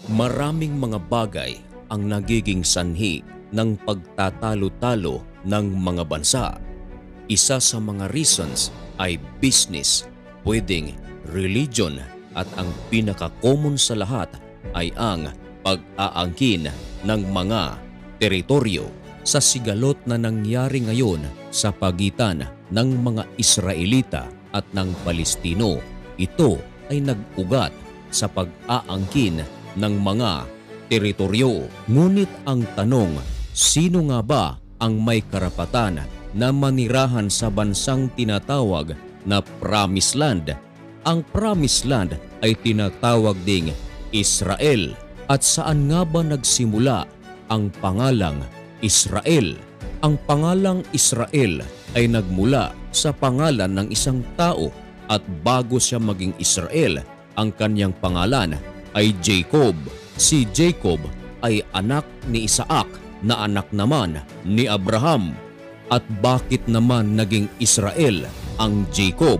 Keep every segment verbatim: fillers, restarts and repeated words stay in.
Maraming mga bagay ang nagiging sanhi ng pagtatalo-talo ng mga bansa. Isa sa mga reasons ay business, pwedeng religion, at ang pinaka-common sa lahat ay ang pag-aangkin ng mga teritoryo. Sa sigalot na nangyari ngayon sa pagitan ng mga Israelita at ng Palestino, ito ay nag-ugat sa pag-aangkin ng mga teritoryo. Ngunit ang tanong, sino nga ba ang may karapatan na manirahan sa bansang tinatawag na Promised Land? Ang Promised Land ay tinatawag ding Israel. At saan nga ba nagsimula ang pangalang Israel? Ang pangalang Israel ay nagmula sa pangalan ng isang tao, at bago siya maging Israel, ang kanyang pangalan ay Jacob. Si Jacob ay anak ni Isaac na anak naman ni Abraham. At bakit naman naging Israel ang Jacob?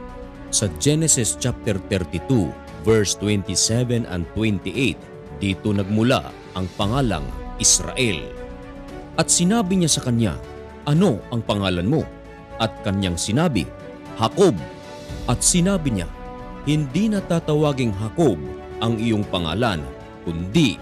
Sa Genesis chapter thirty-two verse twenty-seven and twenty-eight, dito nagmula ang pangalang Israel. At sinabi niya sa kanya, "Ano ang pangalan mo?" At kanyang sinabi, "Jacob." At sinabi niya, "Hindi na tatawaging Jacob ang iyong pangalan, kundi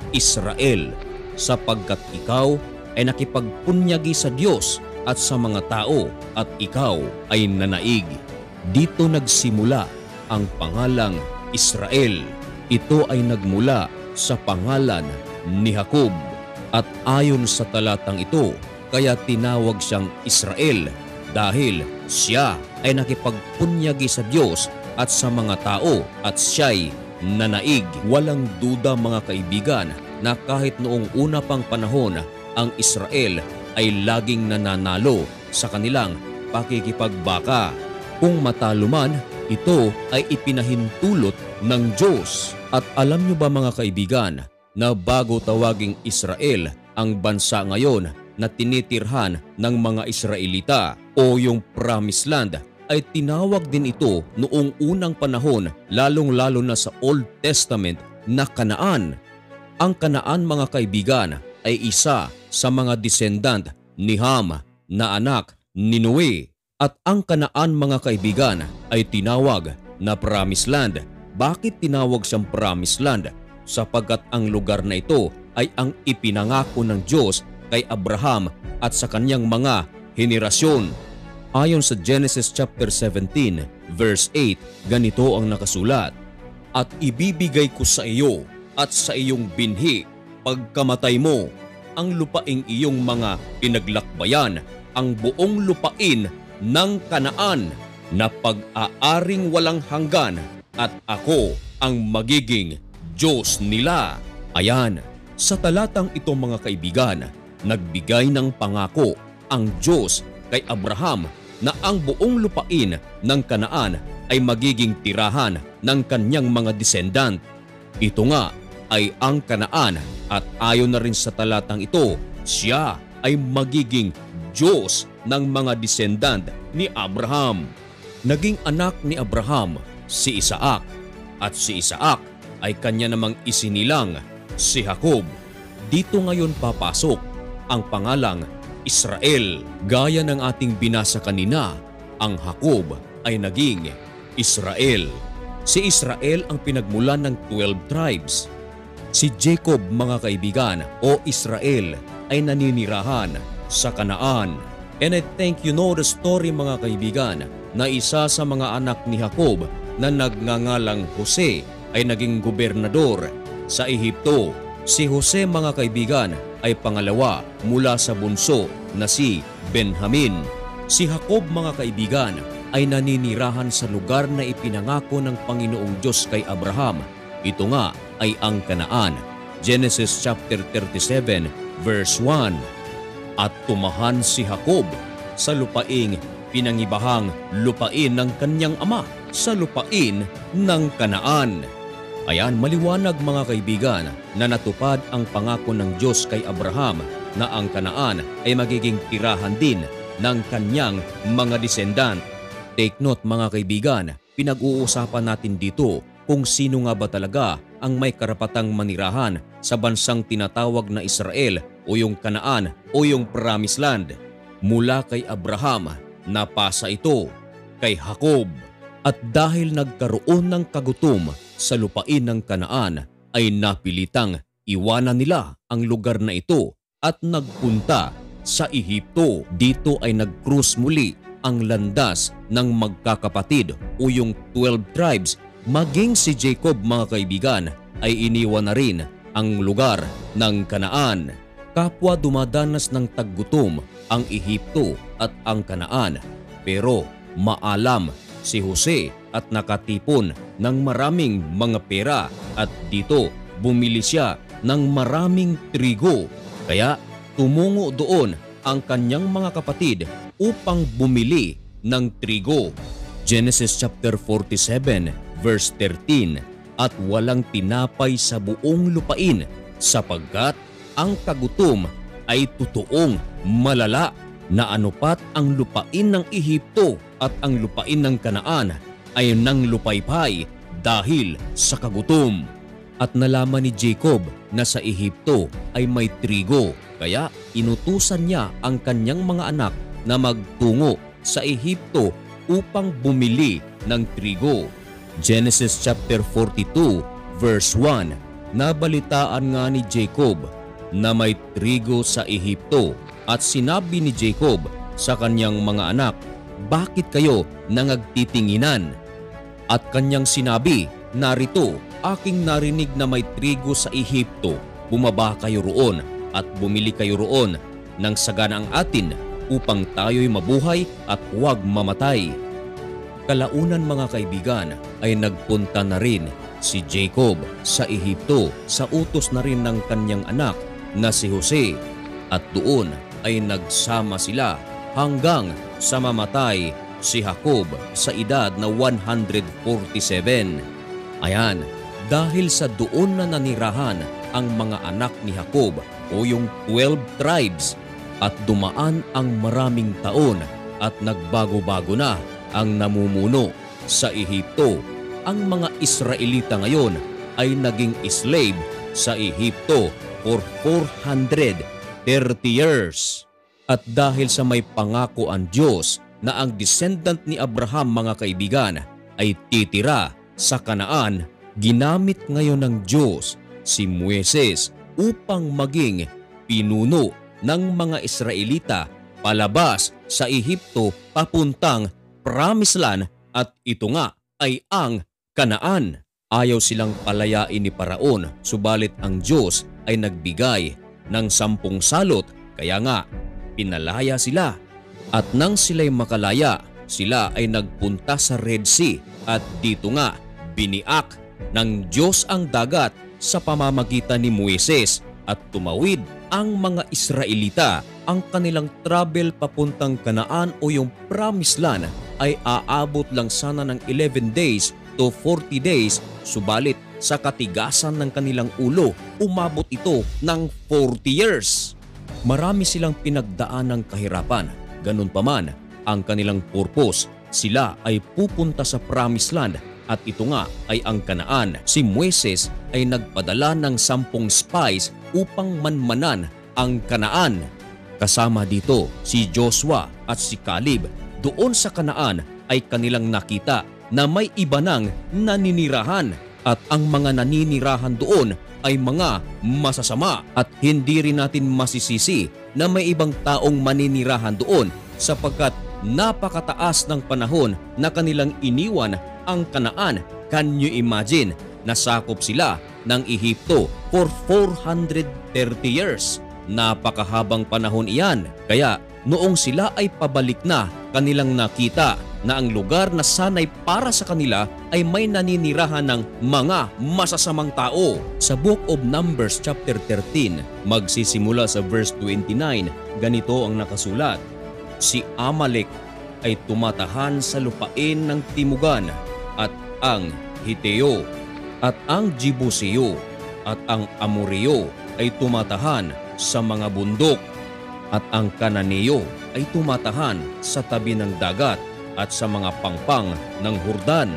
Israel, sapagkat ikaw ay nakipagpunyagi sa Diyos at sa mga tao, at ikaw ay nanaig." Dito nagsimula ang pangalang Israel. Ito ay nagmula sa pangalan ni Jacob. At ayon sa talatang ito, kaya tinawag siyang Israel dahil siya ay nakipagpunyagi sa Diyos at sa mga tao, at siya'y nanaig. Walang duda mga kaibigan na kahit noong una pang panahon, ang Israel ay laging nananalo sa kanilang pakikipagbaka. Kung matalo man, ito ay ipinahintulot ng Diyos. At alam niyo ba mga kaibigan, na bago tawaging Israel ang bansa ngayon na tinitirhan ng mga Israelita o yung Promised Land, ay tinawag din ito noong unang panahon, lalong-lalo na sa Old Testament, na Kanaan. Ang Kanaan mga kaibigan ay isa sa mga descendant ni Ham na anak ni Noe. At ang Kanaan mga kaibigan ay tinawag na Promised Land. Bakit tinawag siyang Promised Land? Sapagkat ang lugar na ito ay ang ipinangako ng Diyos kay Abraham at sa kanyang mga henerasyon. Ayon sa Genesis chapter seventeen verse eight, ganito ang nakasulat, "At ibibigay ko sa iyo at sa iyong binhi pagkamatay mo ang lupaing iyong mga pinaglakbayan, ang buong lupain ng Kanaan na pag-aaring walang hanggan, at ako ang magiging Diyos nila." Ayan, sa talatang ito mga kaibigan, nagbigay ng pangako ang Diyos kay Abraham na ang buong lupain ng Kanaan ay magiging tirahan ng kanyang mga descendant. Ito nga ay ang Kanaan, at ayon na rin sa talatang ito, siya ay magiging Diyos ng mga descendant ni Abraham. Naging anak ni Abraham si Isaac, at si Isaac ay kanya namang isinilang si Jacob. Dito ngayon papasok ang pangalang Israel. Gaya ng ating binasa kanina, ang Jacob ay naging Israel. Si Israel ang pinagmulan ng twelve tribes. Si Jacob mga kaibigan o Israel ay naninirahan sa Kanaan. And I think you know the story mga kaibigan, na isa sa mga anak ni Jacob na nagngangalang Jose ay naging gobernador sa Ehipto. Si Jose mga kaibigan ay pangalawa mula sa bunso na si Benjamin. Si Jacob mga kaibigan ay naninirahan sa lugar na ipinangako ng Panginoong Diyos kay Abraham. Ito nga ay ang Kanaan. Genesis chapter thirty-seven verse one. At tumahan si Jacob sa lupaing pinangibahang lupain ng kanyang ama, sa lupain ng Kanaan. Ayan, maliwanag mga kaibigan na natupad ang pangako ng Diyos kay Abraham na ang Kanaan ay magiging tirahan din ng kanyang mga descendant. Take note mga kaibigan, pinag-uusapan natin dito kung sino nga ba talaga ang may karapatang manirahan sa bansang tinatawag na Israel o yung Kanaan o yung Promised Land. Mula kay Abraham, napasa ito kay Jacob. At dahil nagkaroon ng kagutom sa lupain ng Kanaan, ay napilitang iwanan nila ang lugar na ito at nagpunta sa Ehipto. Dito ay nag-cruise muli ang landas ng magkakapatid o yung twelve tribes. Maging si Jacob, mga kaibigan, ay iniwan na rin ang lugar ng Kanaan. Kapwa dumadanas ng taggutom ang Ehipto at ang Kanaan, pero maalam si Jose at nakatipon ng maraming mga pera at dito bumili siya ng maraming trigo. Kaya tumungo doon ang kanyang mga kapatid upang bumili ng trigo. Genesis chapter forty-seven verse thirteen. At walang tinapay sa buong lupain sapagkat ang kagutom ay totoong malala, na anupat ang lupain ng Ehipto at ang lupain ng Kanaan ay nang lupaypay dahil sa kagutom. At nalaman ni Jacob na sa Ehipto ay may trigo, kaya inutusan niya ang kanyang mga anak na magtungo sa Ehipto upang bumili ng trigo. Genesis chapter forty-two verse one. Nabalitaan nga ni Jacob na may trigo sa Ehipto at sinabi ni Jacob sa kanyang mga anak, "Bakit kayo nangagtitinginan?" At kanyang sinabi, "Narito, aking narinig na may trigo sa Ehipto. Bumaba kayo roon at bumili kayo roon ng sagana ang atin upang tayo'y mabuhay at huwag mamatay." Kalaunan, mga kaibigan, ay nagpunta na rin si Jacob sa Ehipto sa utos na rin ng kanyang anak na si Jose, at doon ay nagsama sila hanggang sa mamatay si Jacob sa edad na one hundred forty-seven. Ayan, dahil sa doon na nanirahan ang mga anak ni Jacob o yung twelve tribes, at dumaan ang maraming taon at nagbago-bago na ang namumuno sa Ehipto. Ang mga Israelita ngayon ay naging slave sa Ehipto for four hundred thirty years. At dahil sa may pangako ang Diyos na ang descendant ni Abraham, mga kaibigan, ay titira sa Kanaan, ginamit ngayon ng Diyos si Moises upang maging pinuno ng mga Israelita palabas sa Ehipto papuntang Promised Land, at ito nga ay ang Kanaan. Ayaw silang palayain ni Paraon, subalit ang Diyos ay nagbigay ng sampung salot, kaya nga pinalaya sila. At nang sila'y makalaya, sila ay nagpunta sa Red Sea, at dito nga biniak ng Diyos ang dagat sa pamamagitan ni Moises, at tumawid ang mga Israelita. Ang kanilang travel papuntang Kanaan o yung Promised Land ay aabot lang sana ng eleven days to forty days, subalit sa katigasan ng kanilang ulo, umabot ito ng forty years. Marami silang pinagdaan ng kahirapan. Ganun pa man ang kanilang purpose, sila ay pupunta sa Promised Land, at ito nga ay ang Kanaan. Si Moises ay nagpadala ng sampung spies upang manmanan ang Kanaan. Kasama dito si Joshua at si Caleb. Doon sa Kanaan ay kanilang nakita na may iba nang naninirahan, at ang mga naninirahan doon ay mga masasama, at hindi rin natin masisisi na may ibang taong maninirahan doon sapagkat napakataas ng panahon na kanilang iniwan ang Kanaan. Can you imagine? Nasakop sila ng Ehipto for four hundred thirty years. Napakahabang panahon iyan. Kaya noong sila ay pabalik na, kanilang nakita na ang lugar na sanay para sa kanila ay may naninirahan ng mga masasamang tao. Sa Book of Numbers chapter thirteen, magsisimula sa verse twenty-nine, ganito ang nakasulat. Si Amalek ay tumatahan sa lupain ng Timugan, at ang Hiteo, at ang Jebuseo, at ang Amoreo ay tumatahan sa mga bundok, at ang Kananeo ay tumatahan sa tabi ng dagat at sa mga pangpang ng Hordan.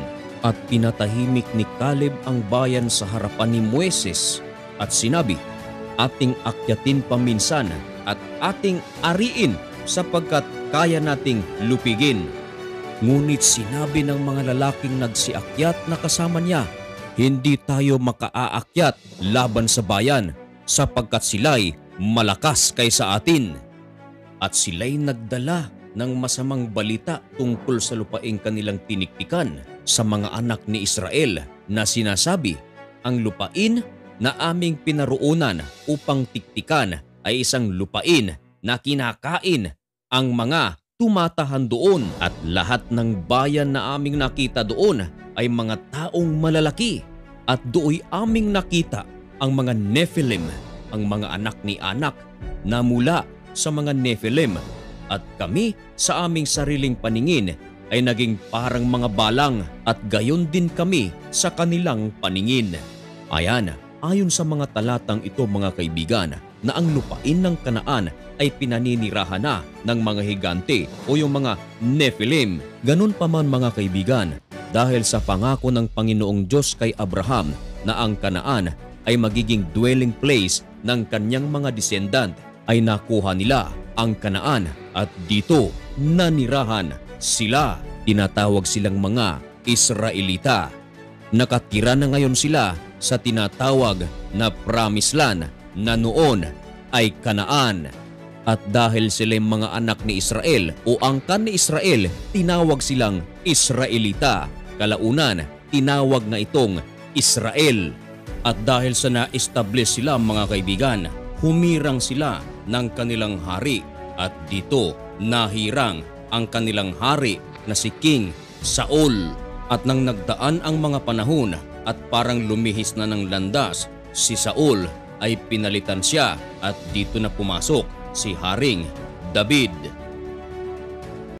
At pinatahimik ni Caleb ang bayan sa harapan ni Moises at sinabi, "Ating akyatin paminsan at ating ariin sapagkat kaya nating lupigin." Ngunit sinabi ng mga lalaking nagsiakyat na kasama niya, "Hindi tayo makaaakyat laban sa bayan sapagkat sila'y malakas kaysa atin." At sila'y nagdala ng masamang balita tungkol sa lupaing kanilang tiniktikan sa mga anak ni Israel na sinasabi, "Ang lupain na aming pinaroonan upang tiktikan ay isang lupain na kinakain ang mga tumatahan doon at lahat ng bayan na aming nakita doon ay mga taong malalaki at dooy aming nakita ang mga Nephilim, ang mga anak ni Anak na mula sa mga Nephilim at kami sa aming sariling paningin ay naging parang mga balang at gayon din kami sa kanilang paningin." Ayan, ayon sa mga talatang ito mga kaibigan, na ang lupain ng Kanaan ay pinaninirahan na ng mga higante o yung mga Nephilim. Ganun pa man mga kaibigan, dahil sa pangako ng Panginoong Diyos kay Abraham na ang Kanaan ay magiging dwelling place ng kanyang mga descendant, ay nakuha nila ang Kanaan at dito nanirahan sila. Tinatawag silang mga Israelita. Nakatira na ngayon sila sa tinatawag na Promised Land na noon ay Kanaan. At dahil sila mga anak ni Israel o angkan ni Israel, tinawag silang Israelita. Kalaunan, tinawag na itong Israel. At dahil sa na-establish sila mga kaibigan, humirang sila ng kanilang hari at dito nahirang ang kanilang hari na si King Saul. At nang nagdaan ang mga panahon at parang lumihis na ng landas, si Saul ay pinalitan siya at dito na pumasok si Haring David.